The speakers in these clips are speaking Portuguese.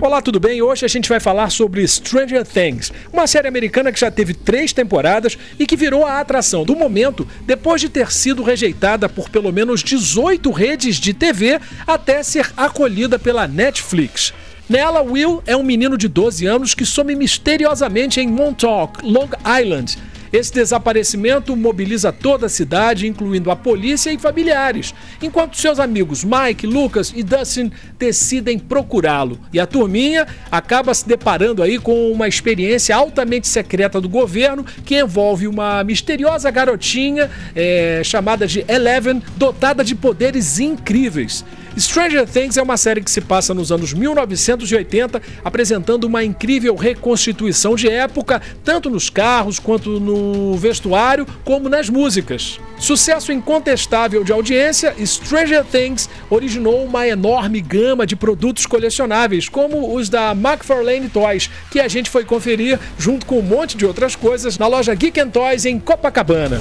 Olá, tudo bem? Hoje a gente vai falar sobre Stranger Things, uma série americana que já teve 3 temporadas e que virou a atração do momento depois de ter sido rejeitada por pelo menos 18 redes de TV até ser acolhida pela Netflix. Nela, Will é um menino de 12 anos que some misteriosamente em Montauk, Long Island. Esse desaparecimento mobiliza toda a cidade, incluindo a polícia e familiares, enquanto seus amigos Mike, Lucas e Dustin decidem procurá-lo. E a turminha acaba se deparando aí com uma experiência altamente secreta do governo que envolve uma misteriosa garotinha chamada de Eleven, dotada de poderes incríveis. Stranger Things é uma série que se passa nos anos 1980, apresentando uma incrível reconstituição de época, tanto nos carros quanto no vestuário, como nas músicas. Sucesso incontestável de audiência, Stranger Things originou uma enorme gama de produtos colecionáveis, como os da McFarlane Toys, que a gente foi conferir junto com um monte de outras coisas na loja Geek & Toys em Copacabana.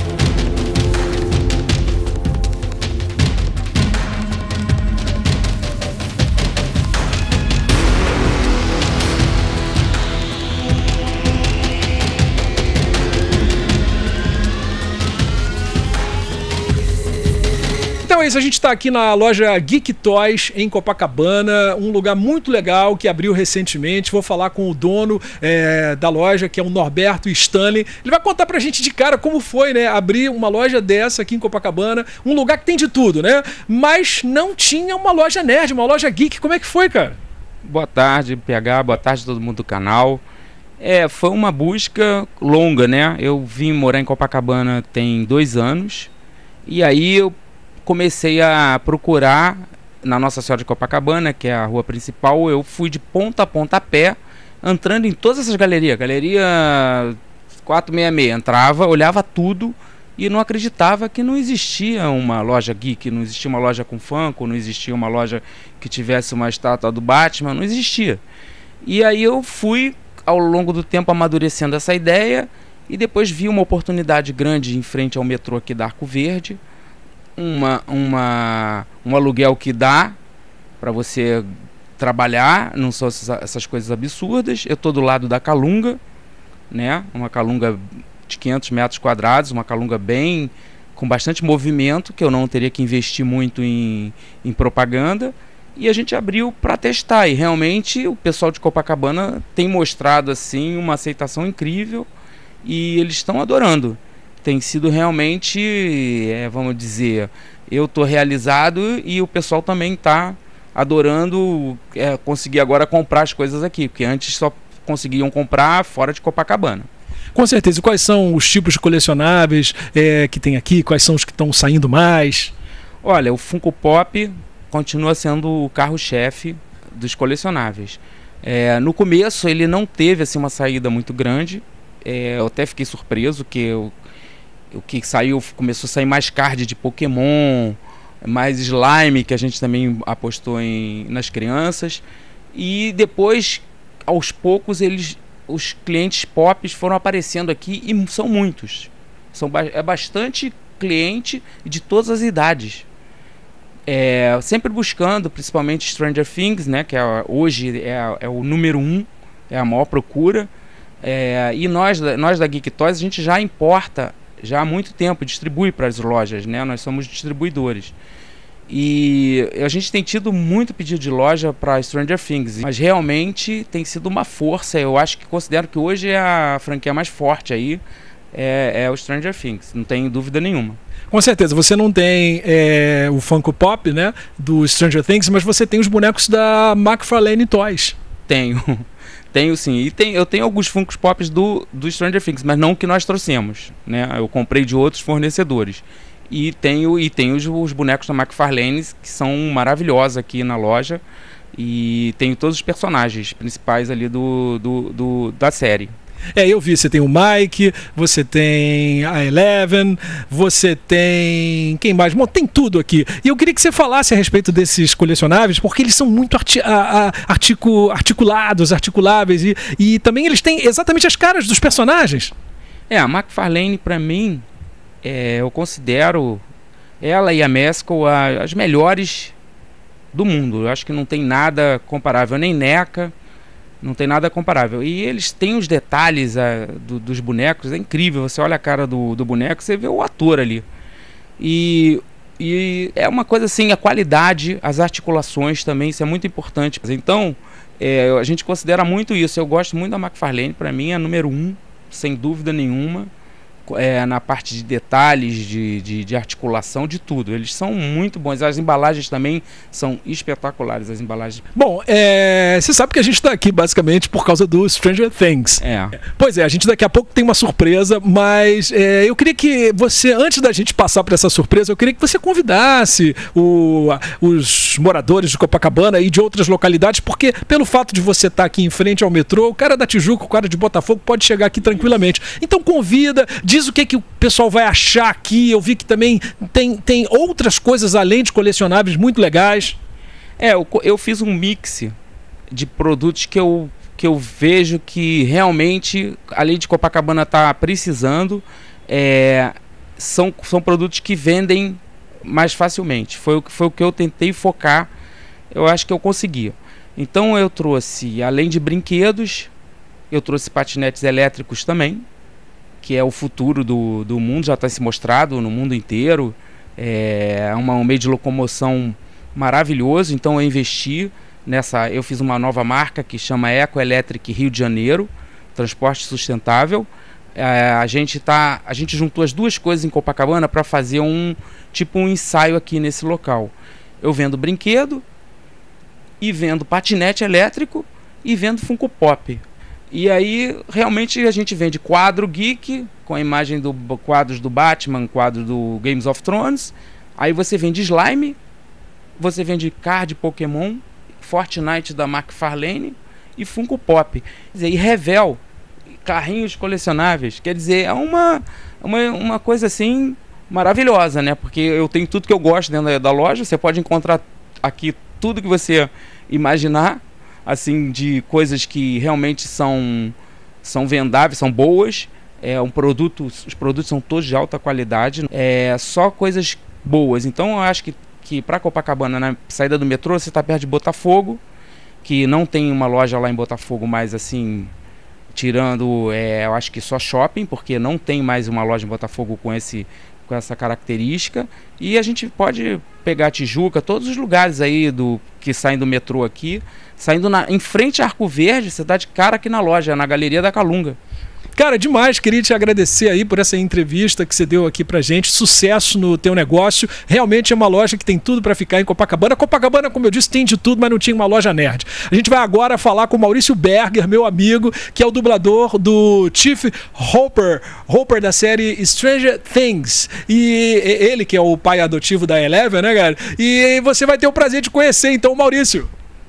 Então é isso, a gente está aqui na loja Geek Toys em Copacabana, um lugar muito legal que abriu recentemente. Vou falar com o dono da loja, que é o Norberto Stanley. Ele vai contar pra gente de cara como foi, né, abrir uma loja dessa aqui em Copacabana, um lugar que tem de tudo, né? Mas não tinha uma loja nerd, uma loja geek. Como é que foi, cara? Boa tarde, PH, boa tarde a todo mundo do canal. Foi uma busca longa, né? Eu vim morar em Copacabana tem 2 anos e aí eu comecei a procurar na Nossa Senhora de Copacabana, que é a rua principal. Eu fui de ponta a ponta a pé, entrando em todas essas galerias. Galeria 466, entrava, olhava tudo e não acreditava que não existia uma loja geek, não existia uma loja com Funko, não existia uma loja que tivesse uma estátua do Batman, não existia. E aí eu fui, ao longo do tempo, amadurecendo essa ideia e depois vi uma oportunidade grande em frente ao metrô aqui da Arco Verde, um aluguel que dá para você trabalhar, não são essas coisas absurdas. Eu estou do lado da Calunga, né? Uma Calunga de 500 metros quadrados, uma Calunga bem com bastante movimento, que eu não teria que investir muito em propaganda. E a gente abriu para testar e realmente o pessoal de Copacabana tem mostrado assim uma aceitação incrível e eles estão adorando. Tem sido realmente, vamos dizer, eu estou realizado e o pessoal também está adorando conseguir agora comprar as coisas aqui, porque antes só conseguiam comprar fora de Copacabana. Com certeza. E quais são os tipos de colecionáveis que tem aqui? Quais são os que estão saindo mais? Olha, o Funko Pop continua sendo o carro-chefe dos colecionáveis. No começo ele não teve assim, uma saída muito grande. Eu até fiquei surpreso que o que saiu, começou a sair mais card de Pokémon, mais slime, que a gente também apostou nas crianças. E depois, aos poucos, os clientes pop foram aparecendo aqui e são muitos. É bastante cliente de todas as idades. Sempre buscando, principalmente Stranger Things, né, que hoje é o número 1, é a maior procura. E nós da Geek Toys, a gente já importa já há muito tempo, distribui para as lojas, né? Nós somos distribuidores. E a gente tem tido muito pedido de loja para Stranger Things, mas realmente tem sido uma força. Eu acho que considero que hoje é a franquia mais forte aí, é o Stranger Things, não tem dúvida nenhuma. Com certeza, você não tem o Funko Pop, né, do Stranger Things, mas você tem os bonecos da McFarlane Toys. Tenho sim, eu tenho alguns Funkos Pops do Stranger Things, mas não o que nós trouxemos, né? Eu comprei de outros fornecedores. E tenho os bonecos da McFarlane, que são maravilhosos aqui na loja. E tenho todos os personagens principais ali da série. Eu vi, você tem o Mike, você tem a Eleven, você tem... quem mais? Bom, tem tudo aqui. E eu queria que você falasse a respeito desses colecionáveis, porque eles são muito articulados, articuláveis, e também eles têm exatamente as caras dos personagens. A McFarlane, para mim, eu considero ela e a Mescal as melhores do mundo. Eu acho que não tem nada comparável, nem NECA, não tem nada comparável. E eles têm os detalhes dos bonecos, é incrível. Você olha a cara do boneco, você vê o ator ali. E é uma coisa assim, a qualidade, as articulações também, isso é muito importante. Então, a gente considera muito isso. Eu gosto muito da McFarlane, para mim é a número 1, sem dúvida nenhuma. Na parte de detalhes, de articulação, de tudo. Eles são muito bons. As embalagens também são espetaculares, as embalagens. Bom, você sabe que a gente está aqui basicamente por causa do Stranger Things. Pois é, a gente daqui a pouco tem uma surpresa, mas eu queria que você, antes da gente passar por essa surpresa, eu queria que você convidasse os moradores de Copacabana e de outras localidades, porque pelo fato de você estar aqui em frente ao metrô, o cara da Tijuca, o cara de Botafogo pode chegar aqui tranquilamente. Então convida, diz o que o pessoal vai achar aqui. Eu vi que também tem outras coisas além de colecionáveis muito legais. Eu fiz um mix de produtos que eu vejo que realmente, além de Copacabana estar precisando, são produtos que vendem mais facilmente. Foi o que eu tentei focar. Eu acho que eu consegui. Então eu trouxe, além de brinquedos, eu trouxe patinetes elétricos também, que é o futuro do mundo, já está se mostrado no mundo inteiro. É um meio de locomoção maravilhoso, então eu investi nessa. Eu fiz uma nova marca que chama Eco Electric Rio de Janeiro, transporte sustentável. A gente juntou as duas coisas em Copacabana para fazer um ensaio aqui nesse local. Eu vendo brinquedo, e vendo patinete elétrico, e vendo Funko Pop. E aí, realmente, a gente vende quadro geek, com a imagem quadros do Batman, quadro do Games of Thrones. Aí você vende slime, você vende card Pokémon, Fortnite da McFarlane e Funko Pop. Quer dizer, e Revel, carrinhos colecionáveis. Quer dizer, é uma coisa assim maravilhosa, né? Porque eu tenho tudo que eu gosto dentro da loja. Você pode encontrar aqui tudo que você imaginar, assim, de coisas que realmente são vendáveis, são boas. Os produtos são todos de alta qualidade, só coisas boas. Então eu acho que para Copacabana, na saída do metrô, você está perto de Botafogo, que não tem uma loja lá em Botafogo mais assim, tirando, eu acho que só shopping, porque não tem mais uma loja em Botafogo com essa característica. E a gente pode pegar Tijuca, todos os lugares aí que saem do metrô aqui, saindo em frente a Arco Verde, você dá de cara aqui na loja, na Galeria da Calunga. Cara, demais, queria te agradecer aí por essa entrevista que você deu aqui pra gente. Sucesso no teu negócio. Realmente é uma loja que tem tudo pra ficar em Copacabana. Copacabana, como eu disse, tem de tudo, mas não tinha uma loja nerd. A gente vai agora falar com o Maurício Berger, meu amigo, que é o dublador do Chief Hopper da série Stranger Things. E ele que é o pai adotivo da Eleven, né, cara? E você vai ter o prazer de conhecer, então, o Maurício.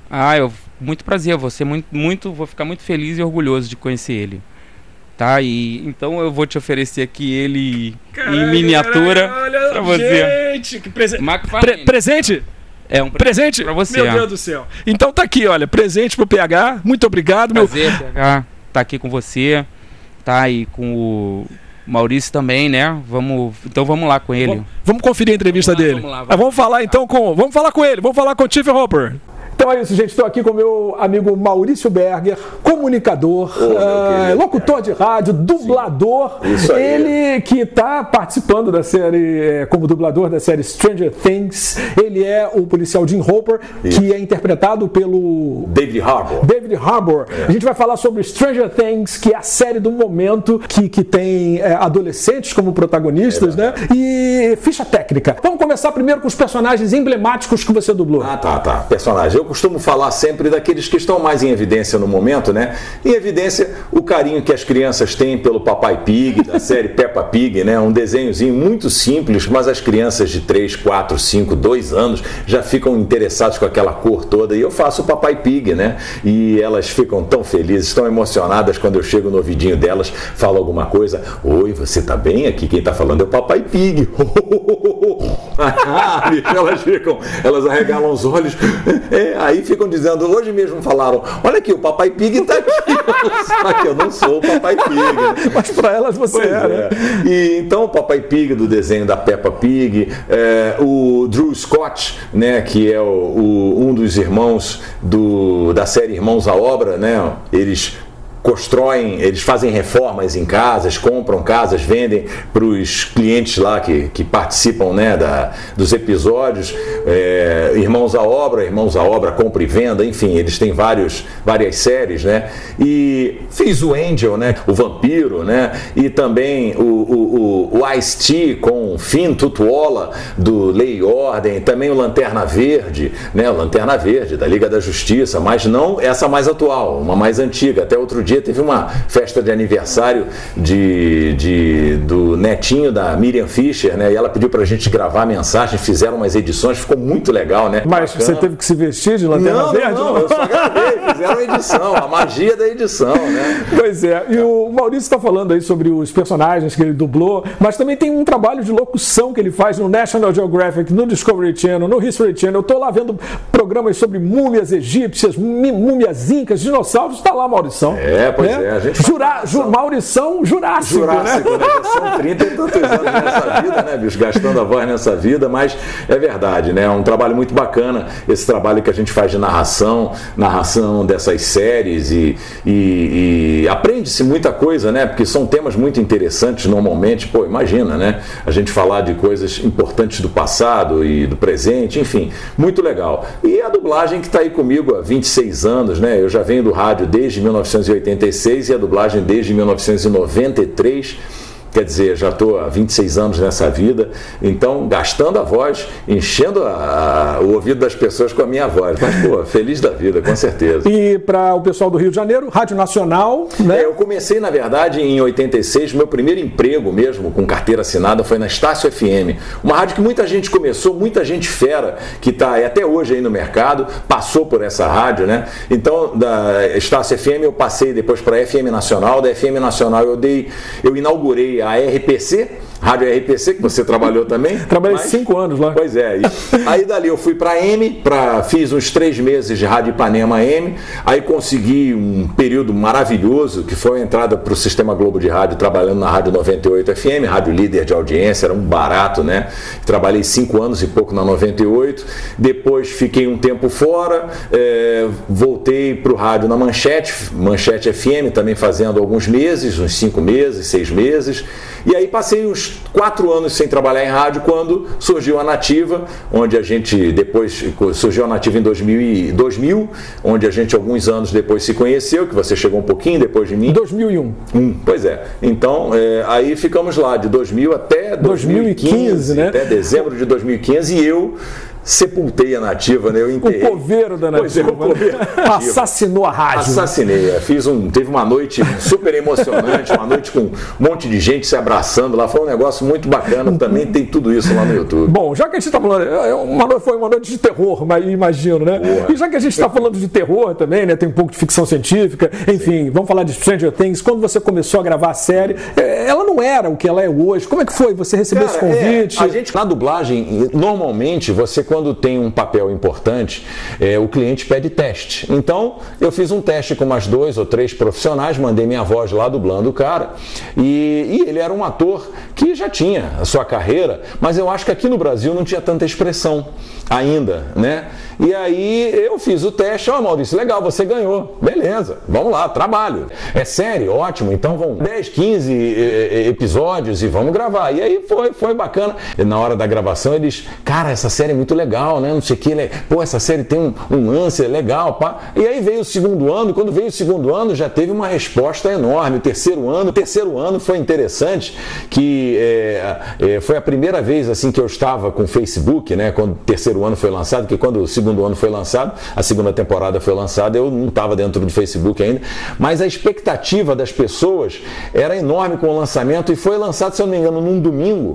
Muito prazer, vou ficar muito feliz e orgulhoso de conhecer ele. Tá, então eu vou te oferecer aqui ele em miniatura para você. Gente, que presente? Um presente para você. Meu Deus do céu. Então tá aqui, olha, presente pro PH. Muito obrigado, prazer, PH, tá aqui com você, tá, e com o Maurício também, né? Então vamos lá com ele. Vamos conferir a entrevista dele. Vamos falar então vamos falar com ele, vamos falar com o Chief Hopper. Então é isso, gente. Estou aqui com o meu amigo Maurício Berger, comunicador, locutor de rádio, dublador. Isso aí. Ele que está participando da série, como dublador da série Stranger Things. Ele é o policial Jim Hopper, que é interpretado pelo David Harbour. A gente vai falar sobre Stranger Things, que é a série do momento que tem adolescentes como protagonistas, né? E ficha técnica. Vamos começar primeiro com os personagens emblemáticos que você dublou. Tá. Personagem. Eu costumo falar sempre daqueles que estão mais em evidência no momento, né? Em evidência, o carinho que as crianças têm pelo Papai Pig, da série Peppa Pig, né? Um desenhozinho muito simples, mas as crianças de 3, 4, 5, 2 anos já ficam interessadas com aquela cor toda. E eu faço o Papai Pig, né? E elas ficam tão felizes, tão emocionadas quando eu chego no ouvidinho delas, falo alguma coisa. Oi, você tá bem? Aqui quem tá falando é o Papai Pig. Elas arregalam os olhos. Aí ficam dizendo, hoje mesmo falaram, olha aqui, o Papai Pig tá aqui. Só que eu não sou o Papai Pig. Né? Mas para elas você é. E então o Papai Pig do desenho da Peppa Pig, o Drew Scott, né, que é um dos irmãos da série Irmãos à Obra, né? Eles fazem reformas em casas, compram casas, vendem para os clientes lá que participam, né, dos episódios. Irmãos à Obra, compra e venda, enfim, eles têm várias séries, né? E fiz o Angel, né, o vampiro, né? E também o Ice-T com Finn Tutuola do Lei e Ordem, também o Lanterna Verde, né? O Lanterna Verde da Liga da Justiça, mas não essa mais atual, uma mais antiga. Até outro dia teve uma festa de aniversário do netinho da Miriam Fischer, né? E ela pediu pra gente gravar mensagens, fizeram umas edições, ficou muito legal, né? Mas bacana. Você teve que se vestir de Lanterna Verde? Não, eu só gravei, fizeram a edição, a magia da edição, né? Pois é, e o Maurício está falando aí sobre os personagens que ele dublou, mas também tem um trabalho de locução que ele faz no National Geographic, no Discovery Channel, no History Channel. Eu tô lá vendo programas sobre múmias egípcias, múmias incas, dinossauros, tá lá, Maurição. Pois é. A gente Maurição Jurássico, né? São 30 e tantos anos nessa vida, né, bicho? Gastando a voz nessa vida, mas é verdade, né? É um trabalho muito bacana, esse trabalho que a gente faz de narração dessas séries e aprende-se muita coisa, né? Porque são temas muito interessantes normalmente. Pô, imagina, né? A gente falar de coisas importantes do passado e do presente, enfim, muito legal. E a dublagem que está aí comigo há 26 anos, né? Eu já venho do rádio desde 1986 e a dublagem desde 1993. Quer dizer, já estou há 26 anos nessa vida, então gastando a voz, enchendo o ouvido das pessoas com a minha voz. Mas, pô, feliz da vida, com certeza. E para o pessoal do Rio de Janeiro, Rádio Nacional, né? Eu comecei, na verdade, em 86, meu primeiro emprego mesmo, com carteira assinada, foi na Estácio FM. Uma rádio que muita gente começou, muita gente fera, que está até hoje aí no mercado, passou por essa rádio, né? Então, da Estácio FM eu passei depois para a FM Nacional, da FM Nacional eu inaugurei a RPC, Rádio RPC, que você trabalhou também. Trabalhei 5 anos lá. Pois é. Aí dali eu fui para a M, fiz uns 3 meses de Rádio Ipanema M, aí consegui um período maravilhoso, que foi a entrada para o Sistema Globo de Rádio, trabalhando na Rádio 98 FM, rádio líder de audiência, era um barato, né? Trabalhei 5 anos e pouco na 98, depois fiquei um tempo fora, voltei para o rádio na Manchete FM, também fazendo alguns meses, uns 5 meses, 6 meses, e aí passei uns 4 anos sem trabalhar em rádio quando surgiu a Nativa, onde a gente depois surgiu a Nativa em 2000, onde a gente alguns anos depois se conheceu, que você chegou um pouquinho depois de mim. 2001. Pois é. Então, aí ficamos lá de 2000 até 2015, né? Até dezembro de 2015 e eu sepultei a Nativa, né? Eu enterrei. O coveiro da Nativa. Assassinou a rádio. Assassinei. Teve uma noite super emocionante, uma noite com um monte de gente se abraçando lá. Foi um negócio muito bacana. Também tem tudo isso lá no YouTube. Bom, já que a gente está falando, foi uma noite de terror, imagino, né? Boa. E já que a gente está falando de terror também, né? Tem um pouco de ficção científica, enfim, vamos falar de Stranger Things. Quando você começou a gravar a série, ela não era o que ela é hoje. Como é que foi? Você recebeu esse convite? A gente, na dublagem, normalmente, quando tem um papel importante, o cliente pede teste. Então, eu fiz um teste com umas 2 ou 3 profissionais, mandei minha voz lá dublando o cara, e ele era um ator que já tinha a sua carreira, mas eu acho que aqui no Brasil não tinha tanta expressão ainda, né? E aí eu fiz o teste, Maurício, legal, você ganhou, beleza, vamos lá, trabalho. É série, ótimo, então vão 10, 15 episódios e vamos gravar. E aí foi bacana. E na hora da gravação eles, cara, essa série é muito legal, né? Não sei o que, pô, essa série tem um lance legal, pá. E aí veio o segundo ano, e quando veio o segundo ano já teve uma resposta enorme. O terceiro ano foi interessante, que foi a primeira vez assim que eu estava com o Facebook, né? Quando o terceiro ano foi lançado, que quando o segundo ano foi lançado, a segunda temporada foi lançada, eu não estava dentro do Facebook ainda, mas a expectativa das pessoas era enorme com o lançamento e foi lançado, se eu não me engano, num domingo.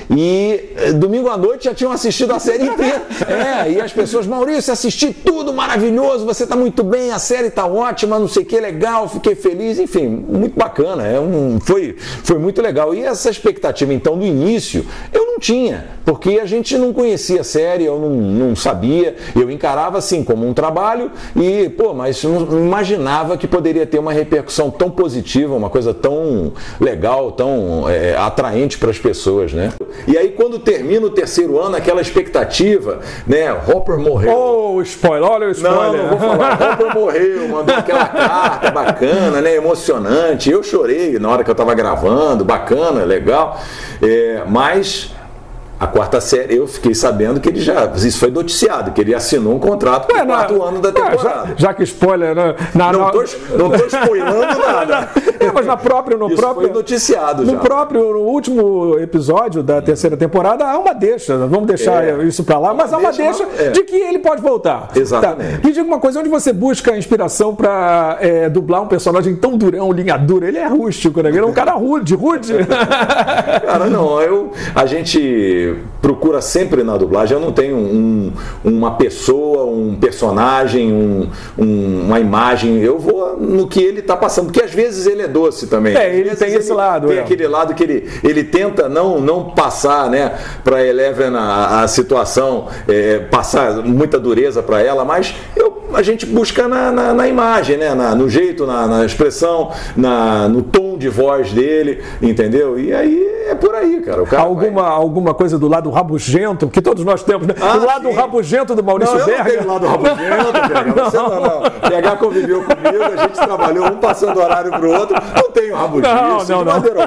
e domingo à noite já tinham assistido a série inteira. E as pessoas, Maurício, assisti tudo, maravilhoso, você está muito bem, a série está ótima, não sei o que, legal, fiquei feliz, enfim, muito bacana, foi muito legal. E essa expectativa, então, no início, eu não tinha, porque a gente não conhecia a série, eu não sabia, eu encarava assim como um trabalho e, mas não imaginava que poderia ter uma repercussão tão positiva, uma coisa tão legal, tão atraente para as pessoas, né? E aí quando termina o terceiro ano, aquela expectativa, né? Hopper morreu. Spoiler, olha o spoiler. Não vou falar. Hopper morreu, mandou aquela carta bacana, né? Emocionante. Eu chorei na hora que eu estava gravando, bacana, legal. Mas a quarta série, eu fiquei sabendo que isso foi noticiado, que ele assinou um contrato para o quarto ano da temporada. Já que spoiler, né? Não estou spoilando nada. Mas foi noticiado já. No último episódio da terceira temporada, há uma deixa, vamos deixar isso para lá, mas há uma deixa de que ele pode voltar. Exatamente. Tá. Me diga uma coisa, onde você busca inspiração para dublar um personagem tão durão, linha dura? Ele é rústico, né? Ele é um cara rude. Cara, não, a gente procura sempre na dublagem, eu não tenho uma pessoa, um personagem, uma imagem, eu vou no que ele está passando, porque às vezes ele é doce também. Ele tem esse lado. Tem aquele lado que ele tenta não passar, né, para Eleven a situação, passar muita dureza para ela, mas a gente busca na imagem, né, no jeito, na expressão, no tom de voz dele, entendeu? E aí é por aí, cara. O cara alguma coisa do lado rabugento, que todos nós temos, né? Do lado rabugento do Maurício Berger. Não, eu não tenho o lado rabugento, Você não. PH conviveu comigo, a gente trabalhou um passando horário pro outro, não tenho rabugice, não.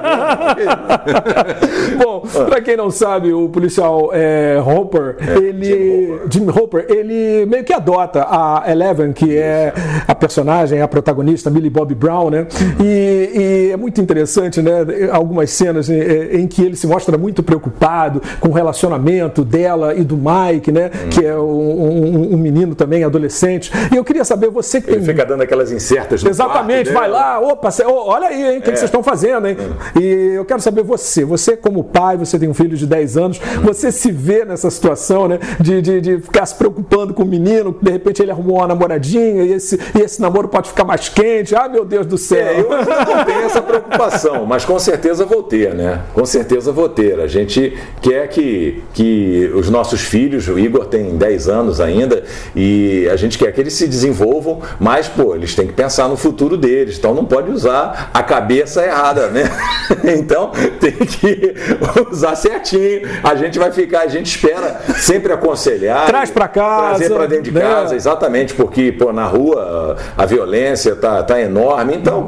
Bom, pra quem não sabe, o policial Hopper, Jim Hopper, ele meio que adota a Eleven, que é a personagem, a protagonista, Millie Bobby Brown, né? E é muito interessante, né? Algumas cenas em que ele se mostra muito preocupado com o relacionamento dela e do Mike, né? Que é um menino também, adolescente. E eu queria saber, você que ele fica dando aquelas incertas no Exatamente, vai lá, olha aí, hein, o que vocês estão fazendo, hein? E eu quero saber você como pai, você tem um filho de 10 anos, você se vê nessa situação, né? De ficar se preocupando com o menino, de repente ele arrumou uma namoradinha e esse namoro pode ficar mais quente, meu Deus do céu. Eu não tenho essa preocupação, mas com certeza vou ter, né? Com certeza vou ter. A gente quer que os nossos filhos, o Igor tem 10 anos ainda, e a gente quer que eles se desenvolvam, mas, eles têm que pensar no futuro deles, então não pode usar a cabeça errada, né? Então tem que usar certinho. A gente espera sempre aconselhar. Traz para casa. Trazer para dentro de casa, exatamente, porque, na rua a violência tá enorme, então,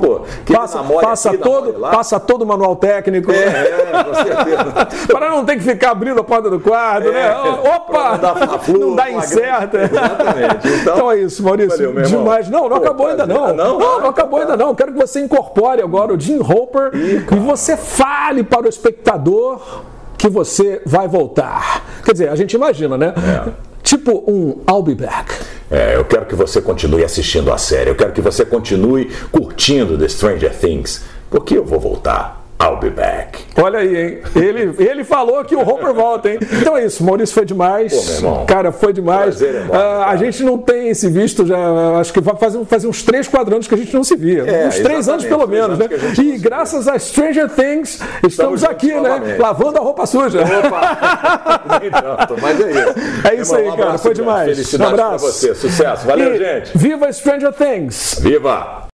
passa todo o manual técnico. Com certeza. Para não ter que ficar abrindo a porta do quarto, né? Opa! Não dá incerta. Exatamente. Então é isso, Maurício. Valeu, demais. Não acabou ainda não. Não acabou ainda não. Quero que você incorpore agora o Jim Hopper e você fale para o espectador que você vai voltar. Quer dizer, a gente imagina, né? Tipo I'll be back. Eu quero que você continue assistindo a série. Eu quero que você continue curtindo The Stranger Things. Porque eu vou voltar. I'll be back. Olha aí, hein? Ele falou que o Hopper volta, hein? Então é isso, Maurício, foi demais. Meu irmão. Cara, foi demais. Prazer enorme, a gente não tem se visto já, acho que vai fazer uns 3, 4 anos que a gente não se via. Uns 3 anos pelo menos, né? E graças a Stranger Things, estamos aqui, né? Lavando a roupa suja. Mas é isso. É isso aí, cara. Foi demais. Felicidade pra você. Sucesso. Valeu, gente. Viva Stranger Things. Viva!